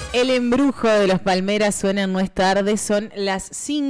El embrujo de los Palmeras suena en No es tarde, son las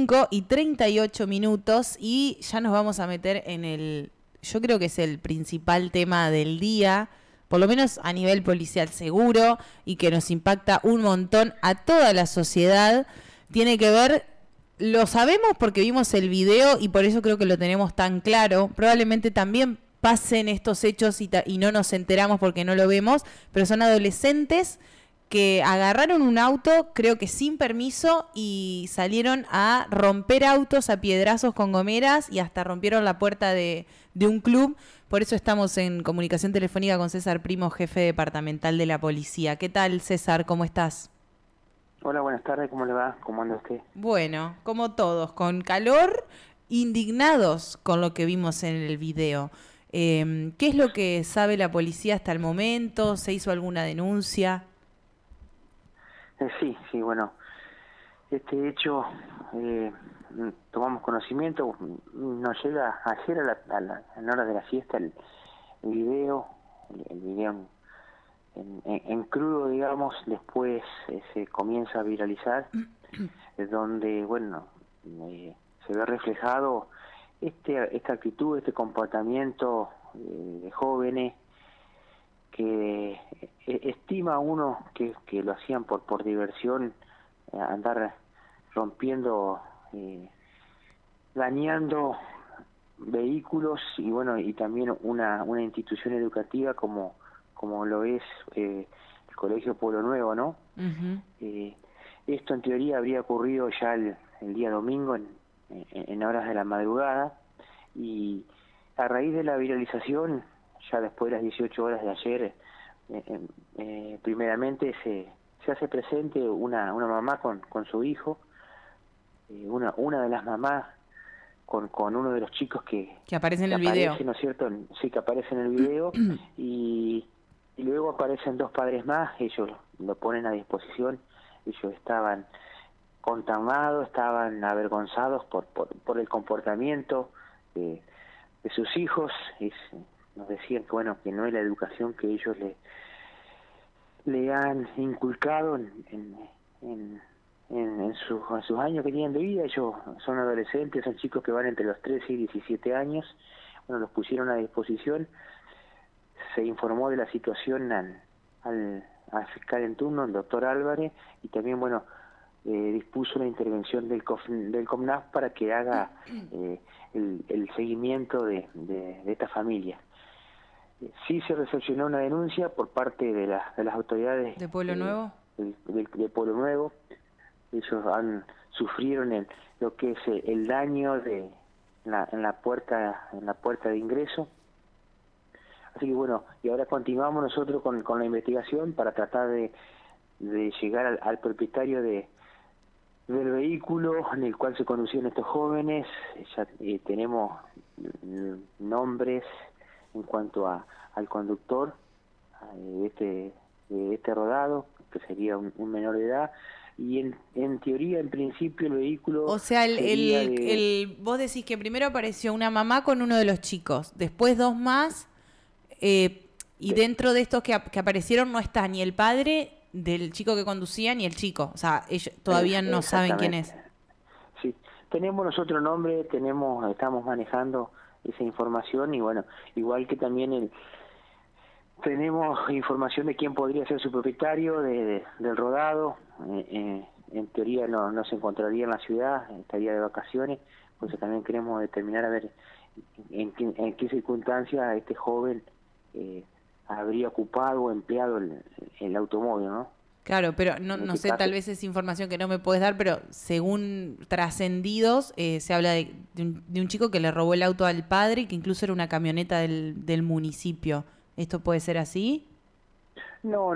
5:38 y ya nos vamos a meter en yo creo que es el principal tema del día, por lo menos a nivel policial seguro, y que nos impacta un montón a toda la sociedad. Tiene que ver, lo sabemos porque vimos el video y por eso creo que lo tenemos tan claro. Probablemente también pasen estos hechos y no nos enteramos porque no lo vemos, pero son adolescentes que agarraron un auto, creo que sin permiso, y salieron a romper autos a piedrazos con gomeras y hasta rompieron la puerta de un club. Por eso estamos en comunicación telefónica con César Primo, jefe departamental de la policía. ¿Qué tal, César? ¿Cómo estás? Hola, buenas tardes. ¿Cómo le va? ¿Cómo anda usted? Bueno, como todos, con calor, indignados con lo que vimos en el video. ¿Qué es lo que sabe la policía hasta el momento? ¿Se hizo alguna denuncia? Sí, bueno, este hecho tomamos conocimiento, nos llega ayer a la hora de la fiesta el video en crudo, digamos, después se comienza a viralizar, donde, bueno, se ve reflejado esta actitud, este comportamiento de jóvenes que estima uno que lo hacían por diversión, andar rompiendo, dañando vehículos y bueno, y también una institución educativa como lo es el Colegio Pueblo Nuevo, ¿no? Esto en teoría habría ocurrido ya el día domingo en horas de la madrugada, y a raíz de la viralización, ya después de las 18 horas de ayer, primeramente se hace presente una mamá con su hijo, una de las mamás con uno de los chicos que aparece en el video, ¿no es cierto? Sí, que aparece en el video, y luego aparecen dos padres más. Ellos lo ponen a disposición. Ellos estaban consternados, estaban avergonzados por el comportamiento de sus hijos. Nos decían que bueno, que no es la educación que ellos le han inculcado en sus años que tienen de vida. Ellos son adolescentes, son chicos que van entre los 13 y 17 años. Bueno, los pusieron a disposición. Se informó de la situación al fiscal en turno, el doctor Álvarez, y también, bueno, dispuso la intervención del COFNAF para que haga el seguimiento de esta familia. Sí se recepcionó una denuncia por parte de las autoridades de Pueblo Nuevo. De Pueblo Nuevo. Ellos sufrieron lo que es el daño en la puerta de ingreso. Así que bueno, y ahora continuamos nosotros con la investigación para tratar de llegar al propietario del vehículo en el cual se conducían estos jóvenes. Ya tenemos nombres en cuanto al conductor de este rodado, que sería un menor de edad, y en teoría, en principio, el vehículo... O sea, vos decís que primero apareció una mamá con uno de los chicos, después dos más, y dentro de estos que aparecieron no está ni el padre del chico que conducía ni el chico. O sea, ellos todavía no saben quién es. Sí, tenemos nosotros nombre, estamos manejando esa información, y bueno, igual que también tenemos información de quién podría ser su propietario del rodado. En teoría no se encontraría en la ciudad, estaría de vacaciones, pues también queremos determinar a ver en qué circunstancias este joven habría ocupado o empleado el automóvil, ¿no? Claro, pero no sé, tal vez es información que no me puedes dar, pero según trascendidos, se habla de un chico que le robó el auto al padre y que incluso era una camioneta del municipio. ¿Esto puede ser así? No,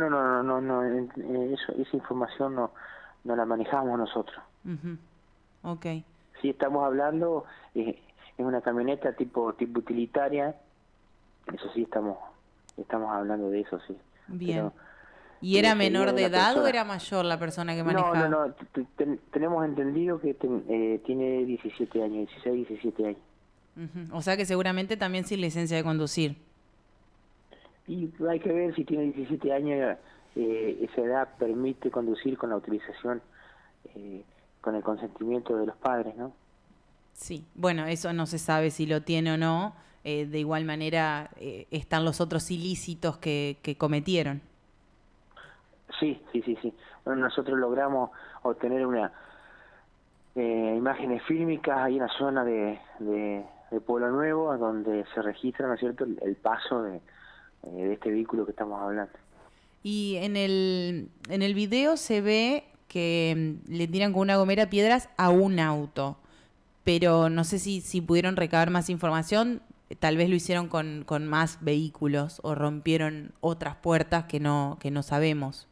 esa información no la manejamos nosotros. Okay. Sí, estamos hablando, es una camioneta tipo utilitaria, eso sí, estamos hablando de eso, sí. Bien. Pero, ¿y era menor de edad o era mayor la persona que manejaba? No, tenemos entendido que tiene 17 años, 16, 17 años. O sea que seguramente también sin licencia de conducir. Y hay que ver si tiene 17 años, esa edad permite conducir con la utilización, con el consentimiento de los padres, ¿no? Sí, bueno, eso no se sabe si lo tiene o no. De igual manera están los otros ilícitos que cometieron. Sí, sí, sí, sí. Bueno, nosotros logramos obtener una imágenes fílmicas ahí en la zona de Pueblo Nuevo, donde se registra, ¿no es cierto?, el paso de este vehículo que estamos hablando. Y en el video se ve que le tiran con una gomera piedras a un auto, pero no sé si pudieron recabar más información. Tal vez lo hicieron con más vehículos o rompieron otras puertas que no sabemos.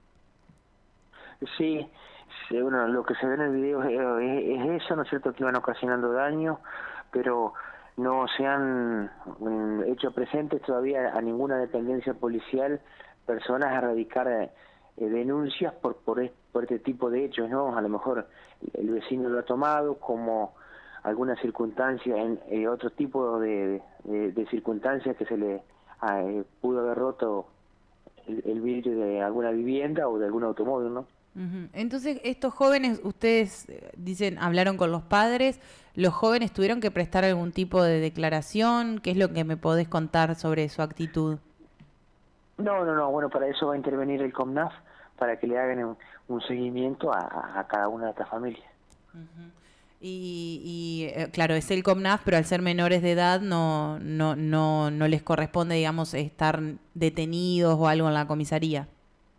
Sí, sí, bueno, lo que se ve en el video es eso, ¿no es cierto?, que iban ocasionando daño, pero no se han hecho presentes todavía a ninguna dependencia policial personas a radicar denuncias por este tipo de hechos, ¿no? A lo mejor el vecino lo ha tomado como alguna circunstancia, en otro tipo de circunstancias que se le pudo haber roto el vidrio de alguna vivienda o de algún automóvil, ¿no? Entonces, estos jóvenes, ustedes dicen, hablaron con los padres, ¿los jóvenes tuvieron que prestar algún tipo de declaración? ¿Qué es lo que me podés contar sobre su actitud? No, bueno, para eso va a intervenir el COMNAF, para que le hagan un seguimiento a cada una de estas familias. Claro, es el COMNAF, pero al ser menores de edad no les corresponde, digamos, estar detenidos o algo en la comisaría.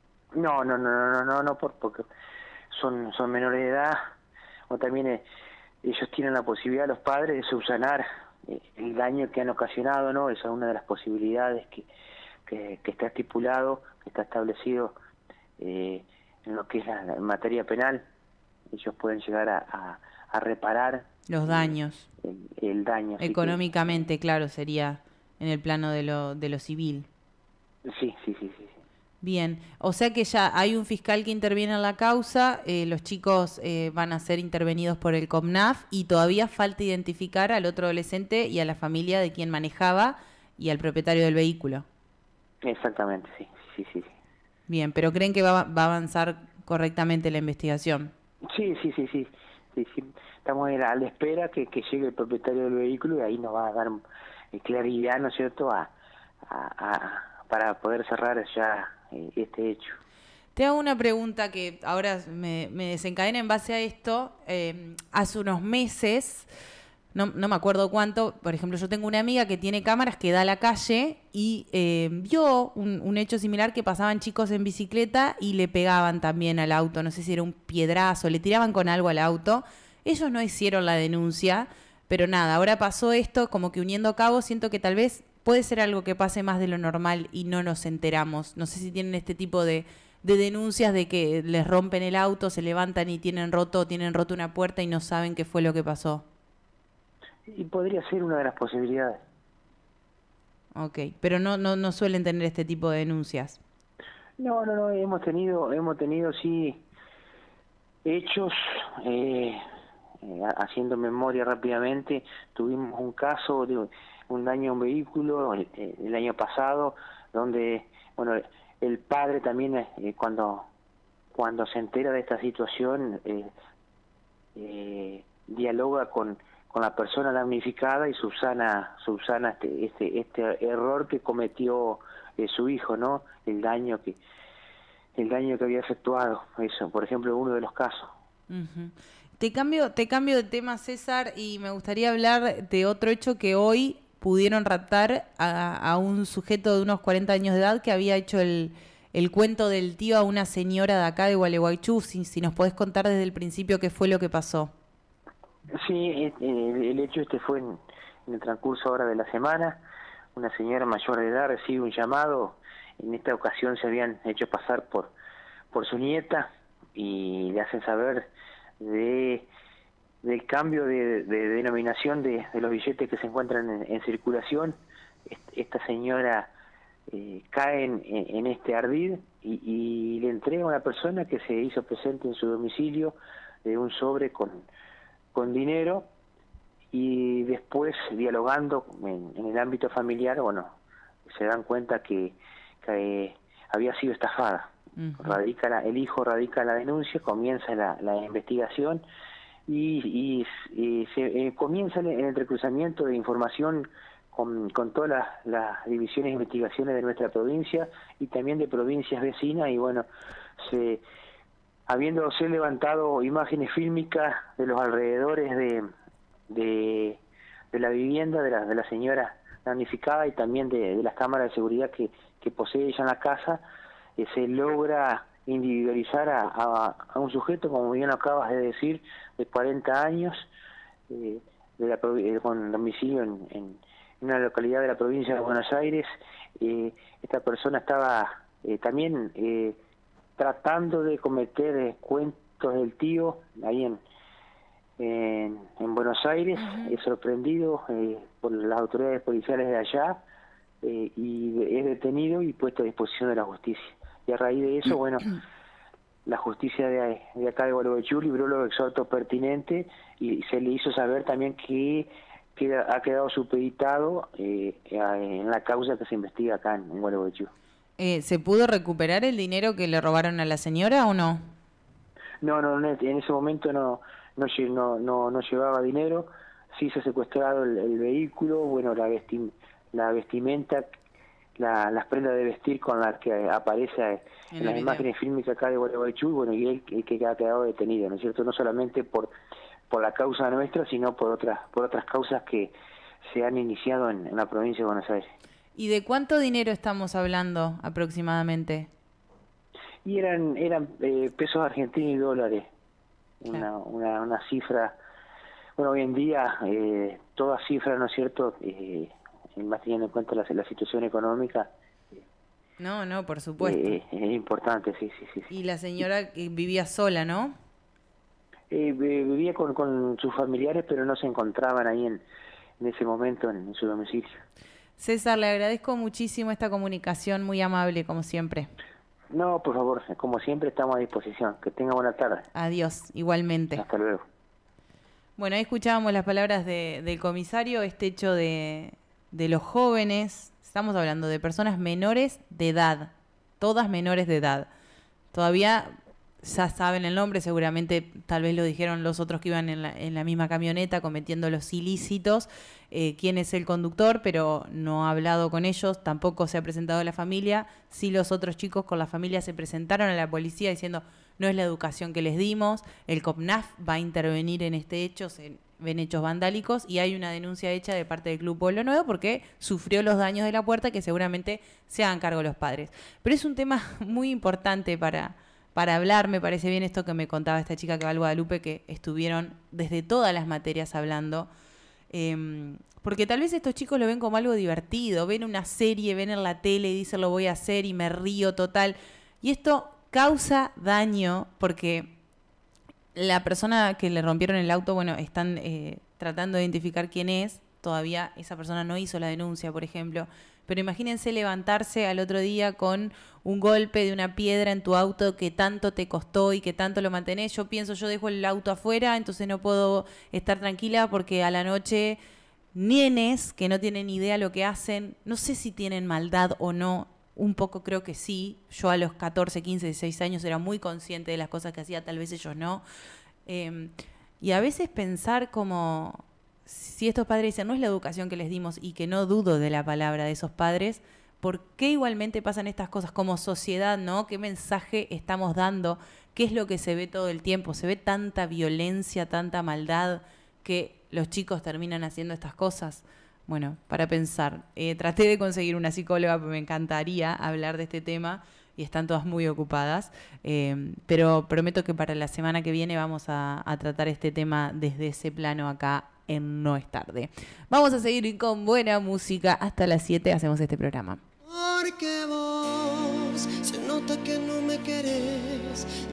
No, porque son menores de edad, o también ellos tienen la posibilidad, los padres, de subsanar el daño que han ocasionado, ¿no? Esa es una de las posibilidades que está estipulado, que está establecido en lo que es la materia penal. Ellos pueden llegar a reparar los daños. El daño. Económicamente, claro, sería en el plano de lo civil. Sí. Bien, o sea que ya hay un fiscal que interviene en la causa, los chicos van a ser intervenidos por el COMNAF y todavía falta identificar al otro adolescente y a la familia de quien manejaba y al propietario del vehículo. Exactamente, sí. Bien, pero ¿creen que va a avanzar correctamente la investigación? Sí. Estamos a la espera que llegue el propietario del vehículo y ahí nos va a dar claridad, ¿no es cierto?, para poder cerrar ya este hecho. Te hago una pregunta que ahora me desencadena en base a esto. Hace unos meses, no me acuerdo cuánto, por ejemplo, yo tengo una amiga que tiene cámaras que da a la calle y vio un hecho similar, que pasaban chicos en bicicleta y le pegaban también al auto. No sé si era un piedrazo, le tiraban con algo al auto. Ellos no hicieron la denuncia, pero nada, ahora pasó esto, como que uniendo cabos, siento que tal vez puede ser algo que pase más de lo normal y no nos enteramos. No sé si tienen este tipo de denuncias de que les rompen el auto, se levantan y tienen roto una puerta y no saben qué fue lo que pasó. Y podría ser una de las posibilidades. Ok, pero no suelen tener este tipo de denuncias. No, hemos tenido sí hechos, haciendo memoria rápidamente, tuvimos un caso de un daño a un vehículo el año pasado, donde, bueno, el padre también, cuando se entera de esta situación, dialoga con la persona damnificada y subsana este error que cometió su hijo, ¿no? El daño que había efectuado. Eso, por ejemplo, uno de los casos. Te cambio de tema, César, y me gustaría hablar de otro hecho que hoy pudieron raptar a un sujeto de unos 40 años de edad que había hecho el cuento del tío a una señora de acá de Gualeguaychú. Si nos podés contar desde el principio qué fue lo que pasó. Sí, el hecho fue en el transcurso ahora de la semana. Una señora mayor de edad recibe un llamado. En esta ocasión se habían hecho pasar por su nieta y le hacen saber del cambio de denominación de los billetes que se encuentran en circulación. Esta señora cae en este ardid y le entrega a una persona que se hizo presente en su domicilio un sobre con dinero, y después, dialogando en el ámbito familiar, bueno, se dan cuenta que había sido estafada. El hijo radica la denuncia, comienza la investigación y se comienza el entrecruzamiento de información con todas las divisiones de investigaciones de nuestra provincia y también de provincias vecinas, y bueno, habiéndose levantado imágenes fílmicas de los alrededores de la vivienda de la señora damnificada y también de las cámaras de seguridad que posee ella en la casa, se logra individualizar a un sujeto, como bien acabas de decir, de 40 años, con domicilio en una localidad de la provincia de Buenos Aires. Esta persona estaba también tratando de cometer cuentos del tío ahí en Buenos Aires. Es sorprendido por las autoridades policiales de allá y es detenido y puesto a disposición de la justicia. Y a raíz de eso, bueno, la justicia de acá de Gualeguaychú libró los exhortos pertinentes y se le hizo saber también que ha quedado supeditado en la causa que se investiga acá en Gualeguaychú. ¿Se pudo recuperar el dinero que le robaron a la señora o no? No, en ese momento no llevaba dinero. Sí se ha secuestrado el vehículo, bueno, la vestimenta, las prendas de vestir con las que aparece en las imágenes fílmicas acá de Gualeguaychú, bueno, y él que ha quedado detenido, ¿no es cierto? No solamente por la causa nuestra, sino por otras causas que se han iniciado en la provincia de Buenos Aires. ¿Y de cuánto dinero estamos hablando aproximadamente? Y eran pesos argentinos y dólares, claro. una cifra. Bueno, hoy en día toda cifra, ¿no es cierto?, más teniendo en cuenta la situación económica. No, por supuesto. Es importante, sí. Y la señora vivía sola, ¿no? Vivía con sus familiares, pero no se encontraban ahí en ese momento en su domicilio. César, le agradezco muchísimo esta comunicación, muy amable, como siempre. No, por favor, como siempre estamos a disposición. Que tenga buena tarde. Adiós, igualmente. Hasta luego. Bueno, ahí escuchábamos las palabras del comisario, este hecho de los jóvenes. Estamos hablando de personas menores de edad, todas menores de edad. Todavía ya saben el nombre, seguramente tal vez lo dijeron los otros que iban en la misma camioneta cometiendo los ilícitos, quién es el conductor, pero no ha hablado con ellos, tampoco se ha presentado a la familia. Sí, los otros chicos con la familia se presentaron a la policía diciendo no es la educación que les dimos, el COPNAF va a intervenir en este hecho, se ven hechos vandálicos y hay una denuncia hecha de parte del Club Pueblo Nuevo porque sufrió los daños de la puerta que seguramente se hagan cargo los padres. Pero es un tema muy importante para hablar. Me parece bien esto que me contaba esta chica que va al Guadalupe, que estuvieron desde todas las materias hablando, porque tal vez estos chicos lo ven como algo divertido, ven una serie, ven en la tele y dicen lo voy a hacer y me río total, y esto causa daño porque la persona que le rompieron el auto, bueno, están tratando de identificar quién es. Todavía esa persona no hizo la denuncia, por ejemplo. Pero imagínense levantarse al otro día con un golpe de una piedra en tu auto que tanto te costó y que tanto lo mantenés. Yo dejo el auto afuera, entonces no puedo estar tranquila porque a la noche nenes que no tienen idea lo que hacen, no sé si tienen maldad o no, un poco creo que sí. Yo a los 14, 15, 16 años era muy consciente de las cosas que hacía, tal vez ellos no. Y a veces pensar como si estos padres dicen no es la educación que les dimos, y que no dudo de la palabra de esos padres, ¿por qué igualmente pasan estas cosas como sociedad, no? ¿Qué mensaje estamos dando? ¿Qué es lo que se ve todo el tiempo? Se ve tanta violencia, tanta maldad, que los chicos terminan haciendo estas cosas. Bueno, para pensar. Traté de conseguir una psicóloga, porque me encantaría hablar de este tema, y están todas muy ocupadas, pero prometo que para la semana que viene vamos a tratar este tema desde ese plano acá en No es Tarde. Vamos a seguir con buena música. Hasta las 7 hacemos este programa. Porque vos se nota que no me querés.